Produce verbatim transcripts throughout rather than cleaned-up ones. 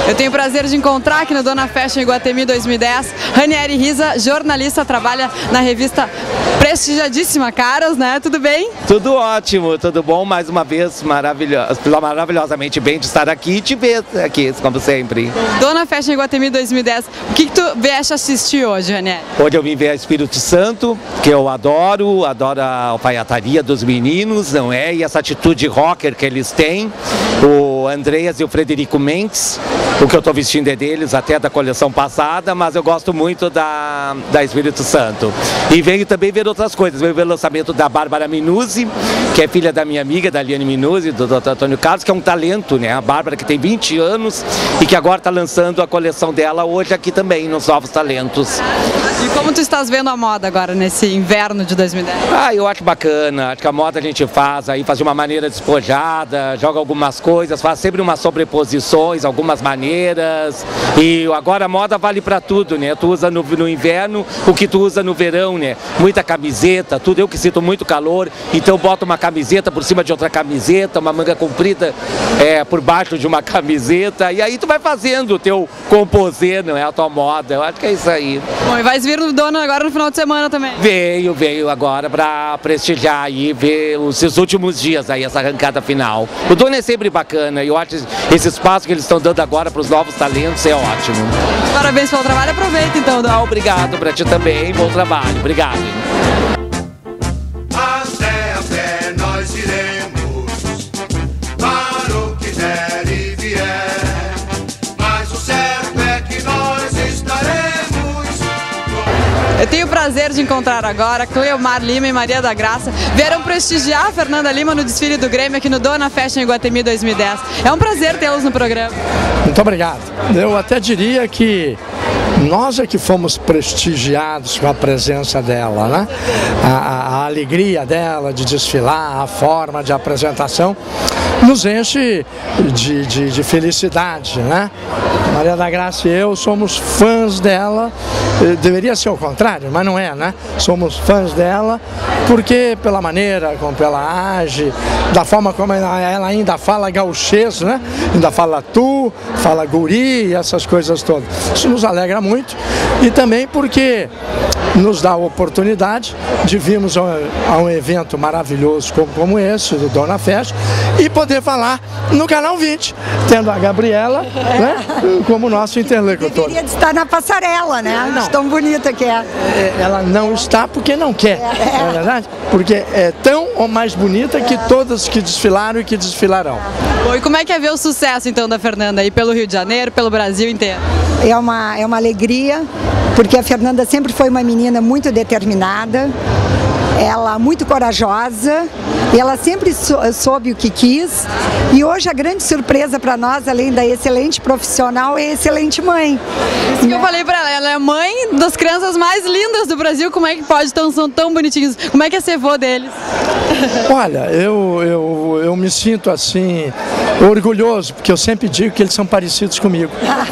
Eu tenho o prazer de encontrar aqui no Dona Fashion Iguatemi dois mil e dez, Ranieri Riza, jornalista, trabalha na revista prestigiadíssima Caras, né? Tudo bem? Tudo ótimo, tudo bom, mais uma vez maravilhoso, maravilhosamente bem de estar aqui e te ver aqui, como sempre. Dona Fashion Iguatemi dois mil e dez, o que, que tu vieste assistir hoje, Ranieri? Hoje eu vim ver a Espírito Santo, que eu adoro, adoro a alfaiataria dos meninos, não é? E essa atitude rocker que eles têm, o Andreas e o Frederico Mendes, o que eu estou vestindo é deles, até da coleção passada, mas eu gosto muito da, da Espírito Santo. E venho também ver outras coisas, venho ver o lançamento da Bárbara Minuzzi, que é filha da minha amiga, da Liane Minuzzi, do doutor Antônio Carlos, que é um talento, né? A Bárbara que tem vinte anos e que agora está lançando a coleção dela hoje aqui também, nos Novos Talentos. E como tu estás vendo a moda agora, nesse inverno de dois mil e dez? Ah, eu acho bacana, acho que a moda a gente faz aí, faz de uma maneira despojada, joga algumas coisas, faz sempre umas sobreposições, algumas maneiras, e agora a moda vale para tudo, né? Tu usa no, no inverno o que tu usa no verão, né? Muita camiseta, tudo, eu que sinto muito calor, então boto uma camiseta por cima de outra camiseta, uma manga comprida é, por baixo de uma camiseta, e aí tu vai fazendo o teu composê, não é? A tua moda, eu acho que é isso aí. Bom, e vais vir no Dona agora no final de semana também? Veio, veio agora para prestigiar aí, ver os seus últimos dias aí, essa arrancada final. O Dona é sempre bacana, e eu acho esse espaço que eles estão dando agora para os novos talentos é ótimo. Parabéns pelo trabalho, aproveita então. Ah, obrigado para ti também, bom trabalho, obrigado. Até a pé nós iremos, para o que der e vier, mas o certo é que nós estaremos. Eu tenho o prazer de encontrar agora Cleomar Lima e Maria da Graça. Vieram prestigiar a Fernanda Lima no desfile do Grêmio aqui no Dona Fashion Iguatemi dois mil e dez. É um prazer tê-los no programa. Muito obrigado. Eu até diria que nós é que fomos prestigiados com a presença dela, né? A, a, a alegria dela de desfilar, a forma de apresentação nos enche de, de, de felicidade, né? Maria da Graça e eu somos fãs dela, deveria ser o contrário, mas não é, né? Somos fãs dela porque pela maneira como ela age, da forma como ela, ela ainda fala gauchês, né? Ainda fala tu, fala guri, essas coisas todas. Isso nos alegra muito e também porque nos dá a oportunidade de virmos a, a um evento maravilhoso como, como esse, do Dona Fashion, e poder falar no Canal vinte, tendo a Gabriela, né, como nosso interlocutor. Deveria estar na passarela, né? Não. Tão bonita que é. Ela não está porque não quer, é. Não é verdade? Porque é tão ou mais bonita que todas que desfilaram e que desfilarão. Bom, e como é que é ver o sucesso então da Fernanda aí pelo Rio de Janeiro, pelo Brasil inteiro? É uma, é uma alegria, porque a Fernanda sempre foi uma menina muito determinada, ela muito corajosa, e ela sempre soube o que quis, e hoje a grande surpresa para nós, além da excelente profissional, é a excelente mãe. Isso que eu falei para ela, ela é mãe das crianças mais lindas do Brasil, como é que pode, tão, são tão bonitinhos, como é que é ser vô deles? Olha, eu, eu, eu me sinto assim, orgulhoso, porque eu sempre digo que eles são parecidos comigo.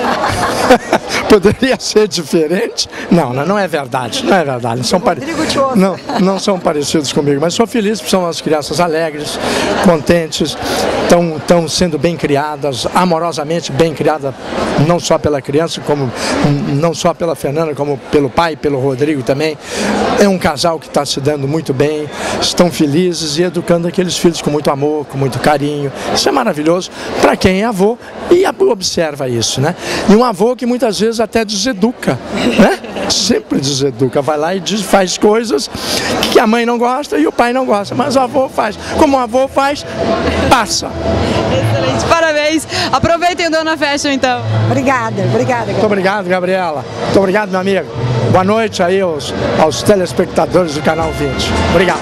Poderia ser diferente? Não, não é verdade, não é verdade. Não são, pare... não, não são parecidos comigo, mas sou feliz porque são as crianças alegres, contentes, estão, estão sendo bem criadas, amorosamente bem criadas, não só pela criança, como não só pela Fernanda, como pelo pai, pelo Rodrigo também. É um casal que está se dando muito bem, estão felizes e educando aqueles filhos com muito amor, com muito carinho. Isso é maravilhoso para quem é avô e observa isso, né? E um avô que muitas vezes até deseduca, né? Sempre deseduca, vai lá e diz, faz coisas que a mãe não gosta e o pai não gosta, mas o avô faz. Como o avô faz, passa. Excelente, parabéns. Aproveitem o Dona Fashion então. Obrigada, obrigada. Muito obrigado, Gabriela. Muito obrigado, meu amigo. Boa noite aí aos, aos telespectadores do Canal vinte. Obrigado.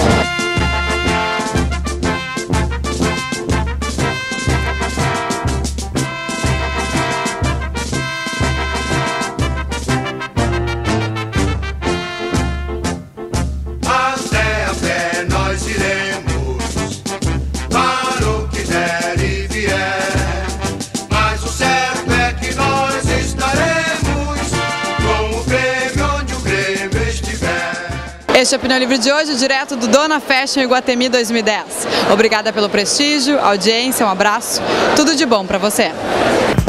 Este é o Opinião Livre de hoje, direto do Dona Fashion Iguatemi dois mil e dez. Obrigada pelo prestígio, audiência, um abraço, tudo de bom para você.